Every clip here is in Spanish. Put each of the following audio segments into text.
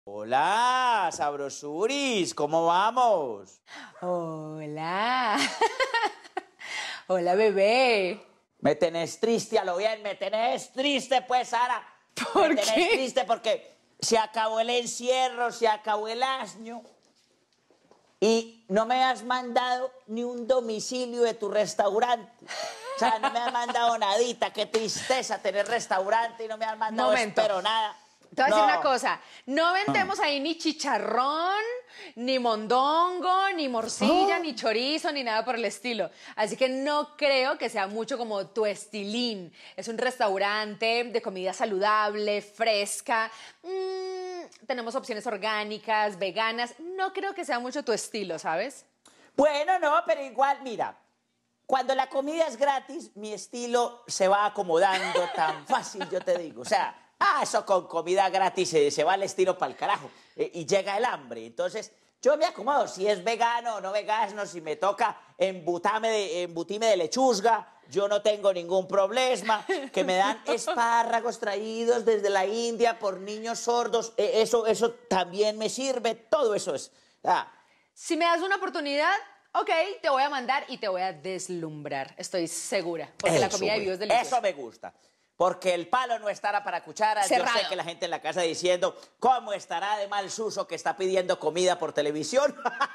Hola, sabrosuris, ¿cómo vamos? Hola. Hola, bebé. Me tenés triste a lo bien, me tenés triste, pues, Sara. ¿Por Me tenés qué? triste porque se acabó el encierro, se acabó el año. Y no me has mandado ni un domicilio de tu restaurante. O sea, no me has mandado nadita. Qué tristeza tener restaurante y no me has mandado, Momento. espero nada. Te voy a decir No. una cosa. No vendemos ahí ni chicharrón, ni mondongo, ni morcilla, ni chorizo, ni nada por el estilo. Así que no creo que sea mucho como tu estilín. Es un restaurante de comida saludable, fresca. Tenemos opciones orgánicas, veganas. No creo que sea mucho tu estilo, ¿sabes? Bueno, no, pero igual, mira, cuando la comida es gratis, mi estilo se va acomodando tan fácil, yo te digo. O sea, eso con comida gratis se va el estilo para el carajo y llega el hambre. Entonces, yo me acomodo, si es vegano o no vegano, si me toca embutime de lechuzga, yo no tengo ningún problema. Que me dan espárragos traídos desde la India por niños sordos, eso también me sirve, todo eso es. Si me das una oportunidad, ok, te voy a mandar y te voy a deslumbrar. Estoy segura. Porque la comida de Vivo es deliciosa. Eso me gusta. Porque el palo no estará para cucharas. Cerrado. Yo sé que la gente en la casa diciendo, ¿cómo estará de mal Suso que está pidiendo comida por televisión?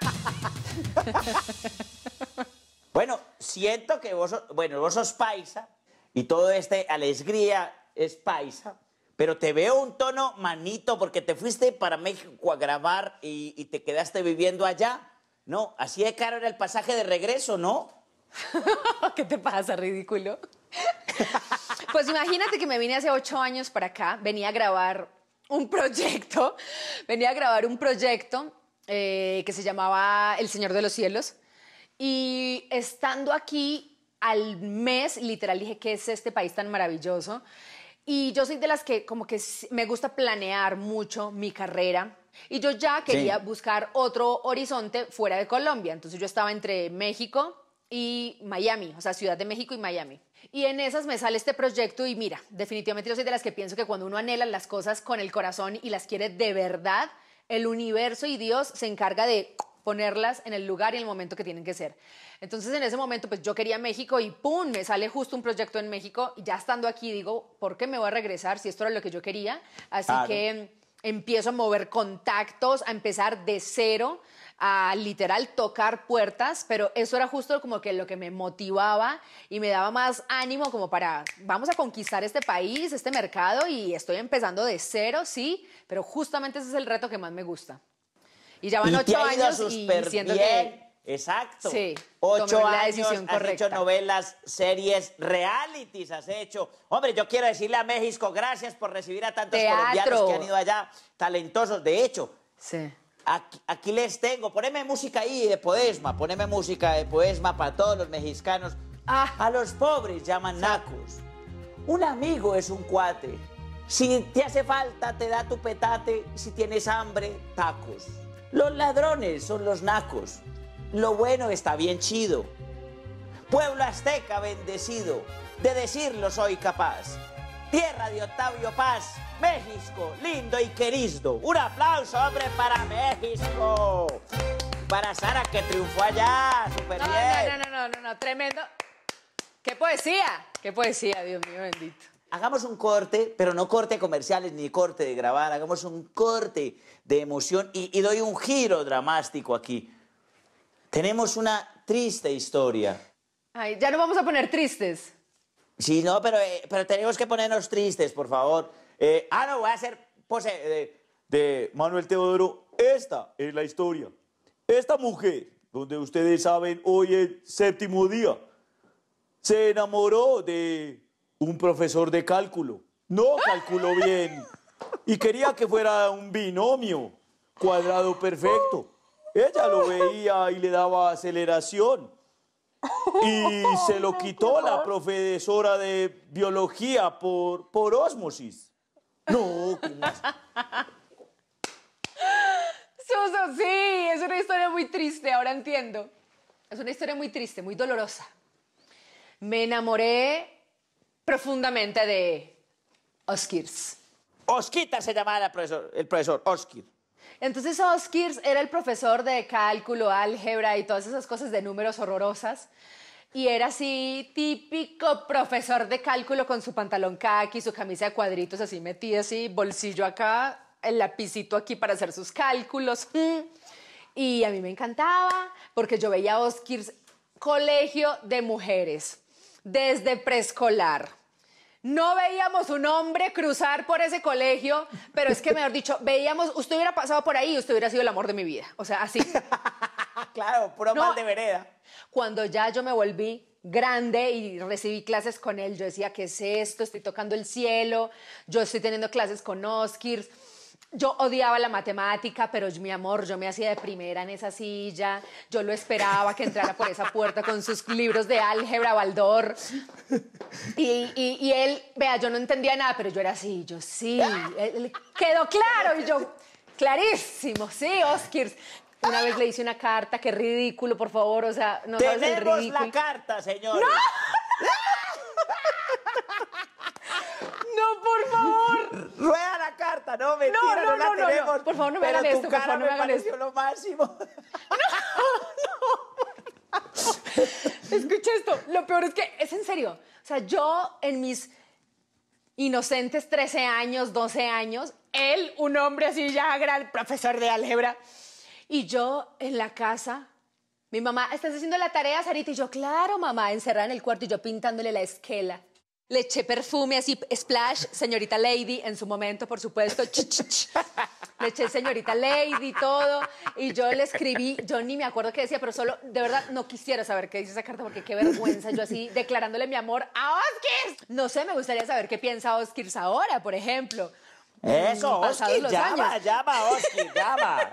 Bueno, siento que vos sos paisa y todo este alegría es paisa, pero te veo un tono manito porque te fuiste para México a grabar y te quedaste viviendo allá. No, así de caro era el pasaje de regreso, ¿no? ¿Qué te pasa, ridículo? Pues imagínate que me vine hace 8 años para acá, venía a grabar un proyecto, que se llamaba El Señor de los Cielos, y estando aquí al mes, literal dije, ¿qué es este país tan maravilloso? Y yo soy de las que como que me gusta planear mucho mi carrera, y yo ya quería buscar otro horizonte fuera de Colombia, entonces yo estaba entre México y Miami, o sea, Ciudad de México y Miami. Y en esas me sale este proyecto y mira, definitivamente yo soy de las que pienso que cuando uno anhela las cosas con el corazón y las quiere de verdad, el universo y Dios se encarga de ponerlas en el lugar y en el momento que tienen que ser. Entonces en ese momento pues yo quería México y ¡pum! Me sale justo un proyecto en México y ya estando aquí digo, ¿por qué me voy a regresar si esto era lo que yo quería? Así que empiezo a mover contactos, a empezar de cero, a literal tocar puertas, pero eso era justo como que lo que me motivaba y me daba más ánimo como para, vamos a conquistar este país, este mercado y estoy empezando de cero, sí, pero justamente ese es el reto que más me gusta. Y ya van 8 años y siento que... Exacto. Sí, 8 tomé la años, decisión has correcta. hecho novelas, series, realities has hecho. Hombre, yo quiero decirle a México, gracias por recibir a tantos colombianos que han ido allá, talentosos. De hecho, sí. aquí les tengo, poneme música ahí de Podesma, poneme música de Podesma para todos los mexicanos. A los pobres llaman nacos. Un amigo es un cuate. Si te hace falta, te da tu petate. Si tienes hambre, tacos. Los ladrones son los nacos. Lo bueno está bien chido. Pueblo azteca bendecido, de decirlo soy capaz. Tierra de Octavio Paz, México, lindo y querido. Un aplauso, hombre, para México. Para Sara, que triunfó allá, súper bien. No, tremendo. ¡Qué poesía, Dios mío bendito! Hagamos un corte, pero no corte comerciales ni corte de grabar, hagamos un corte de emoción y doy un giro dramático aquí. Tenemos una triste historia. Ay, ya no vamos a poner tristes. Sí, no, pero tenemos que ponernos tristes, por favor. No, voy a hacer pose de Manuel Teodoro. Esta es la historia. Esta mujer, donde ustedes saben, hoy es 7º día, se enamoró de un profesor de cálculo. No calculó bien. Y quería que fuera un binomio cuadrado perfecto. Ella lo veía y le daba aceleración. Y se lo quitó la profesora de biología por ósmosis. No, ¿cómo así? Suso, sí, es una historia muy triste, ahora entiendo. Es una historia muy triste, muy dolorosa. Me enamoré profundamente de Oskirs. Osquita se llamaba el profesor Oskir. Entonces Oskirs era el profesor de cálculo, álgebra y todas esas cosas de números horrorosas. Y era así, típico profesor de cálculo con su pantalón caqui, su camisa de cuadritos así metida así, bolsillo acá, el lapicito aquí para hacer sus cálculos. Y a mí me encantaba porque yo veía a Oskirs, colegio de mujeres, desde preescolar. No veíamos un hombre cruzar por ese colegio, pero es que, mejor dicho, veíamos, usted hubiera pasado por ahí y usted hubiera sido el amor de mi vida. O sea, así. Claro, puro No. mal de vereda. Cuando ya yo me volví grande y recibí clases con él, yo decía, ¿qué es esto? Estoy tocando el cielo, yo estoy teniendo clases con Oskirs. Yo odiaba la matemática, pero mi amor, yo me hacía de primera en esa silla, yo lo esperaba que entrara por esa puerta con sus libros de álgebra, Baldor. Y él, vea, yo no entendía nada, pero yo era así, yo sí, él quedó claro, y yo, clarísimo, sí, Oskirs. Una vez le hice una carta, qué ridículo, por favor, o sea, no sabes el Tenemos ridículo. la carta, señor. No, por favor. Rueda la carta, no, mentira, no, la tenemos. No. Por favor, no me pero hagan tu esto, por cara favor, no me hagan pareció esto. lo máximo. Escucha esto, lo peor es que es en serio. O sea, yo en mis inocentes 13 años, 12 años, él, un hombre así ya gran profesor de álgebra, y yo en la casa, mi mamá, ¿estás haciendo la tarea, Sarita? Y yo, claro, mamá, encerrada en el cuarto y yo pintándole la esquela. Le eché perfume así, splash, señorita Lady, en su momento, por supuesto. Le eché señorita Lady, todo. Y yo le escribí, yo ni me acuerdo qué decía, pero solo, de verdad, no quisiera saber qué dice esa carta porque qué vergüenza yo así declarándole mi amor a Oskirs. No sé, me gustaría saber qué piensa Oskirs ahora, por ejemplo. Eso, Pasados Oskir, los llama, años. llama, Oskir, llama.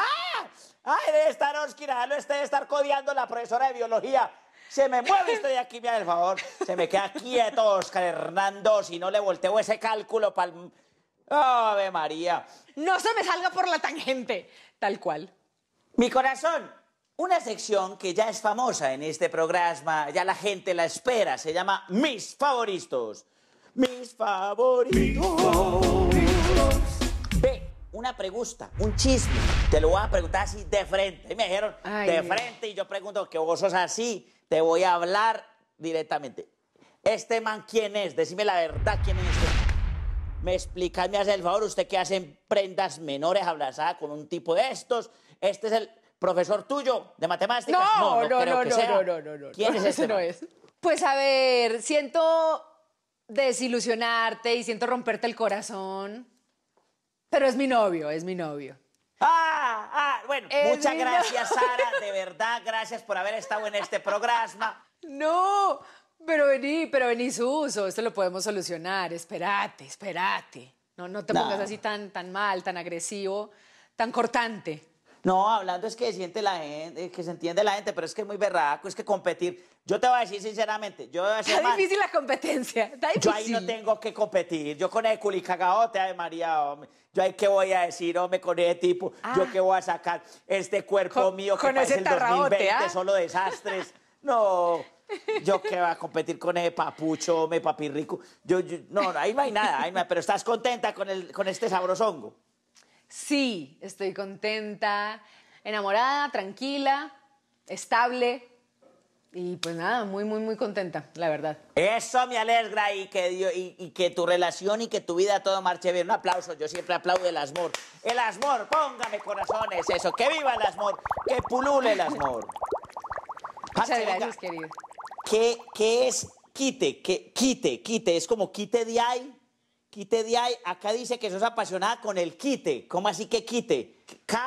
Ay, debe estar Oskir, debe estar codeando la profesora de biología. Se me mueve usted de aquí, me haga el favor. Se me queda quieto, Oscar Hernando, si no le volteo ese cálculo para el... ¡Ave María! No se me salga por la tangente, tal cual. Mi corazón, una sección que ya es famosa en este programa, ya la gente la espera, se llama Mis Favoritos. Mis favoritos. Ve, una pregunta, un chisme. Te lo voy a preguntar así de frente. Y me dijeron Ay, de Dios. frente y yo pregunto que vos sos así. Te voy a hablar directamente. ¿Este man quién es? Decime la verdad, ¿quién es este man? Me explicas, me hace el favor, usted que hace en prendas menores abrazada con un tipo de estos. ¿Este es el profesor tuyo de matemáticas? No, creo que sea. no. ¿Quién es este Ese no man? es. Pues a ver, siento desilusionarte y siento romperte el corazón, pero es mi novio, es mi novio. Bueno, Es muchas mi gracias, Sara, de verdad, gracias por haber estado en este programa. No, pero vení, Suso, esto lo podemos solucionar, espérate. No te No. pongas así tan mal, tan agresivo, tan cortante. No, hablando es que siente la gente, que se entiende la gente, pero es que es muy berraco, es que competir. Yo te voy a decir sinceramente, yo voy a ser Está man, difícil la competencia, está difícil. yo ahí no tengo que competir. Yo con el culicagaote, ay María, hombre. Yo ahí qué voy a decir, hombre, con ese tipo. Yo qué voy a sacar este cuerpo mío que con parece ese el tarraote, 2020, solo desastres. No, yo qué voy a competir con ese papucho, hombre, papi rico. No, ahí no hay nada, pero estás contenta con este sabrosongo. Sí, estoy contenta, enamorada, tranquila, estable y pues nada, muy contenta, la verdad. Eso me alegra y que tu relación y que tu vida todo marche bien. Un aplauso, yo siempre aplaudo el asmor. El asmor, póngame corazones, eso, que viva el asmor, que pulule el asmor. Muchas Parce, gracias, venga, querido. ¿Qué es quite? Quite, es como quite de ahí. Quite de ahí, acá dice que sos apasionada con el quite. ¿Cómo así que quite?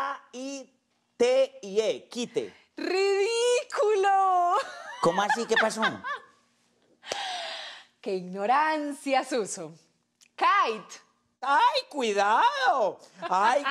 K-I-T-I-E, quite. ¡Ridículo! ¿Cómo así? ¿Qué pasó? ¡Qué ignorancia, Suso! Kite. ¡Ay, cuidado! ¡Ay,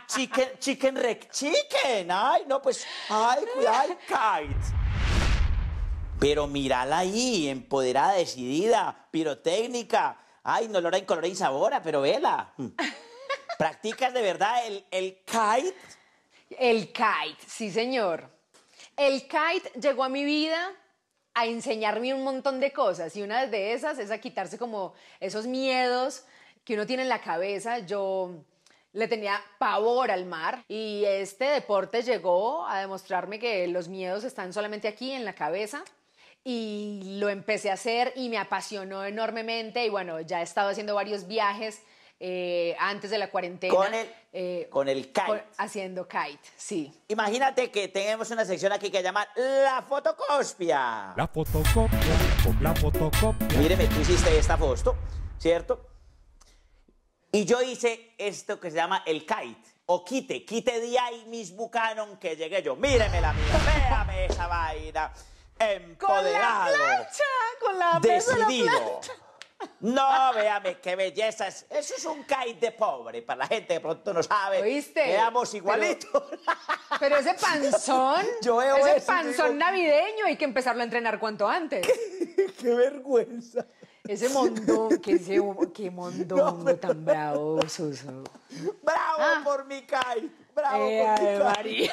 chicken! ¡Ay, no, pues! ¡Ay, cuidado, kite! Pero mírala ahí, empoderada, decidida, pirotécnica. ¡Ay, no olor en color y sabora, pero vela! ¿Practicas de verdad el kite? El kite, sí, señor. El kite llegó a mi vida a enseñarme un montón de cosas y una de esas es a quitarse como esos miedos que uno tiene en la cabeza. Yo Le tenía pavor al mar y este deporte llegó a demostrarme que los miedos están solamente aquí en la cabeza y lo empecé a hacer y me apasionó enormemente y bueno, ya he estado haciendo varios viajes antes de la cuarentena. Con el kite. Haciendo kite, sí. Imagínate que tenemos una sección aquí que se llama La Fotocopia. La fotocopia, la fotocopia. Míreme, tú hiciste esta foto, ¿cierto? Y yo hice esto que se llama el kite, o quite de ahí mismo canon que llegué yo. Míreme la mía, véame esa vaina, empoderado, Con la plancha, con la mesa de la decidido. plancha. No, véame qué belleza. Eso es un kite de pobre, para la gente que de pronto no sabe. ¿Oíste? Quedamos igualitos. Pero ese panzón, Yo veo ese eso y panzón digo, navideño hay que empezarlo a entrenar cuanto antes. Qué vergüenza. Ese mondón, qué mondongo tan bravo, Suso. Bravo por mi kite. Bravo por mi Ave kite. María.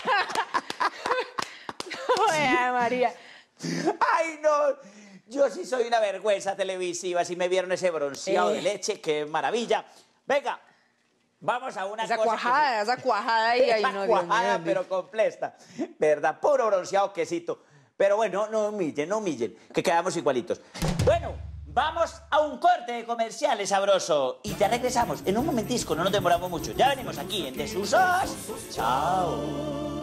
Ave María. Ay, no. Yo sí soy una vergüenza televisiva. Si me vieron ese bronceado de leche, qué maravilla. Venga, vamos a una Esa cosa. cuajada ahí, ahí Esa no, Dios cuajada, mío. pero completa. ¿Verdad? Puro bronceado quesito. Pero bueno, no humillen, que quedamos igualitos. Bueno, vamos a un corte de comerciales sabroso. Y ya regresamos en un momentisco, no nos demoramos mucho. Ya venimos aquí en Desusos. Chao.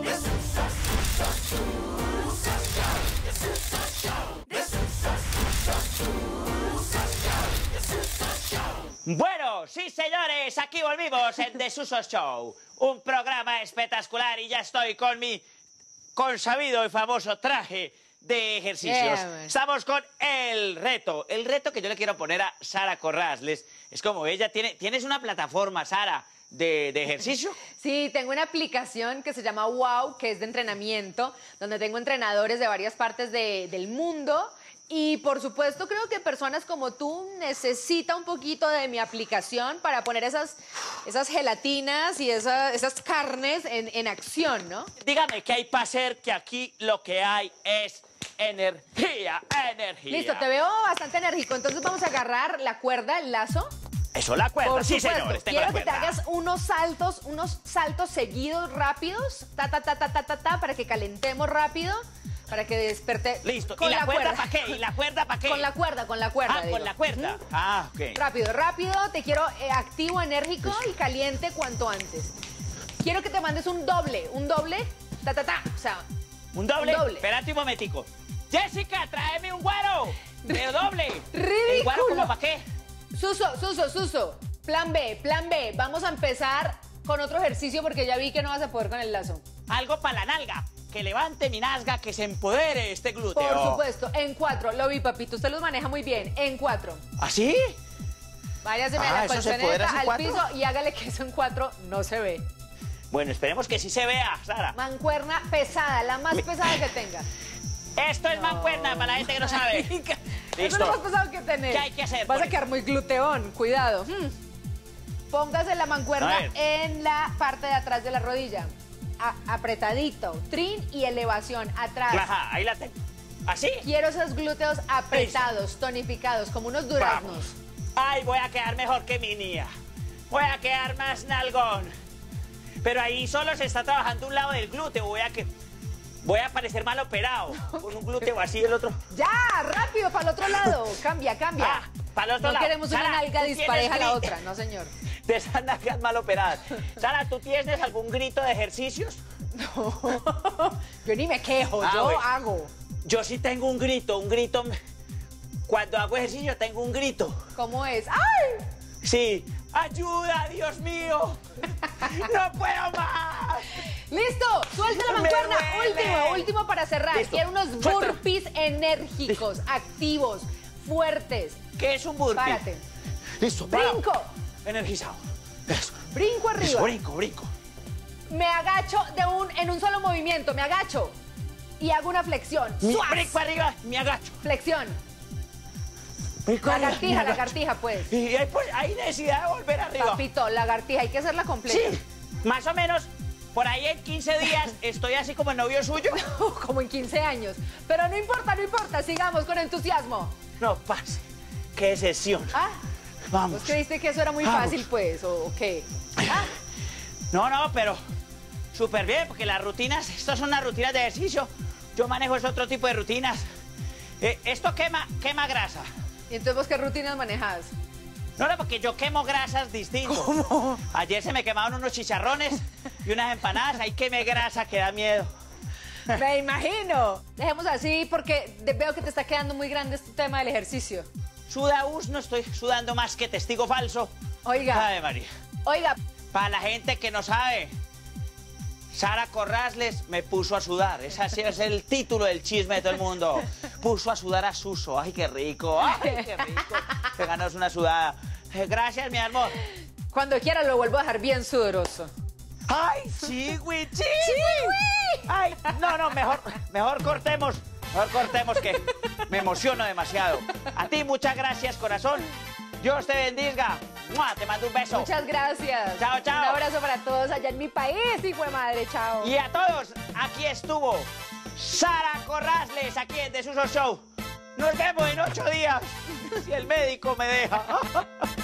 Bueno, sí señores, aquí volvimos en Desusos Show, un programa espectacular y ya estoy con mi consabido y famoso traje de ejercicios. Estamos con el reto que yo le quiero poner a Sara Corrales. Es como ella ¿tienes una plataforma, Sara, de ejercicio? Sí, tengo una aplicación que se llama Wow, que es de entrenamiento, donde tengo entrenadores de varias partes del mundo. Y por supuesto creo que personas como tú necesitan un poquito de mi aplicación para poner esas gelatinas y esas carnes en acción, ¿no? Dígame, ¿qué hay para hacer? Que aquí lo que hay es energía. Listo, te veo bastante enérgico. Entonces vamos a agarrar la cuerda, el lazo. Eso, la cuerda, Por sí supuesto, señores, tengo la quiero que te cuerda. hagas unos saltos seguidos, rápidos, para que calentemos rápido, para que desperte. Listo, con ¿y la cuerda para qué? qué? ¿Y la cuerda para qué? Con la cuerda, Ah, digo. con la cuerda. Ah, ok. Rápido, te quiero activo, enérgico y caliente cuanto antes. Quiero que te mandes un doble, o sea, ¿Un doble? Un doble. Espérate un momentico. Jessica, tráeme un guaro. Pero doble. ¡Ridículo! ¿El guaro como para qué? Suso, plan B. Vamos a empezar con otro ejercicio porque ya vi que no vas a poder con el lazo. Algo para la nalga. Que levante mi nalga, que se empodere este glúteo. Por supuesto, en 4. Lo vi, papito, usted los maneja muy bien. En 4. ¿Así? Váyase a la ¿eso se podrá colchoneta hacer al 4? piso y hágale que eso en 4 no se ve. Bueno, esperemos que sí se vea, Sara. Mancuerna pesada, la más pesada que tenga. Esto es mancuerna para la gente que no sabe. Eso es Listo. lo más pesado que tenés. ¿Qué hay que hacer? Vas a Por quedar muy gluteón, cuidado. Póngase la A mancuerna ver. en la parte de atrás de la rodilla. Apretadito, trin y elevación atrás. Ajá, ahí la tengo. ¿Así? Quiero esos glúteos apretados, tonificados, como unos duraznos. Vamos. Ay, voy a quedar mejor que mi niña. Voy a quedar más nalgón. Pero ahí solo se está trabajando un lado del glúteo. Voy a parecer mal operado. Con un glúteo así y el otro. Ya, rápido, para el otro lado. Cambia. Ah, para el otro No lado. queremos una Sara, nalga ¿tú dispareja a la tienes otra, no señor. De esas nalgas mal operadas. Sara, ¿tú tienes algún grito de ejercicios? Yo ni me quejo, yo bueno. hago. Yo sí tengo un grito. Cuando hago ejercicio tengo un grito. ¿Cómo es? ¡Ay! Sí. ¡Ayuda, Dios mío! ¡No puedo más! ¡Listo! ¡Suelta la Me mancuerna! duele. Último para cerrar. Listo. Quiero unos Suéltalo. burpees enérgicos, activos, fuertes. ¿Qué es un burpee? Párate. Listo, parado. Brinco. Energizado. Eso. Brinco Eso, arriba. brinco. Me agacho en un solo movimiento. Me agacho. Y hago una flexión. ¡Suaz! Brinco arriba, me agacho. Flexión. Brinco arriba, me agacho. Lagartija, pues. Y hay necesidad de volver arriba. Papito, lagartija, hay que hacerla completa. Sí, más o menos, por ahí en 15 días estoy así como el novio suyo. Como en 15 años. Pero no importa, sigamos con entusiasmo. No pase. ¡Qué sesión! Ah, Vamos. ¿vos creíste que eso era muy Vamos. fácil, pues? ¿O qué? Ah, No, pero súper bien, porque las rutinas, estas son unas rutinas de ejercicio. Yo manejo es otro tipo de rutinas. Esto quema grasa. ¿Y entonces vos qué rutinas manejas? No, porque yo quemo grasas distintos. ¿Cómo? Ayer se me quemaron unos chicharrones y unas empanadas. Ahí quemé grasa que da miedo. Me imagino. Dejemos así porque veo que te está quedando muy grande este tema del ejercicio. Sudaús, no estoy sudando más que testigo falso. Oiga. Ay, María. Oiga. Para la gente que no sabe, Sara Corrales me puso a sudar. Ese es el título del chisme de todo el mundo. Puso a sudar a Suso. Ay, qué rico. Ay, qué rico. Te ganas una sudada. Gracias, mi amor. Cuando quiera lo vuelvo a dejar bien sudoroso. ¡Ay, chiwi, chiwi! ¡Ay, no, mejor cortemos. Mejor cortemos que me emociono demasiado. A ti, muchas gracias, corazón. Dios te bendiga. ¡Mua! Te mando un beso. Muchas gracias. Chao, chao. Un abrazo para todos allá en mi país, hijo de madre. Chao. Y a todos, aquí estuvo Sara Corrales, aquí en The Suso Show. Nos vemos en 8 días, si el médico me deja.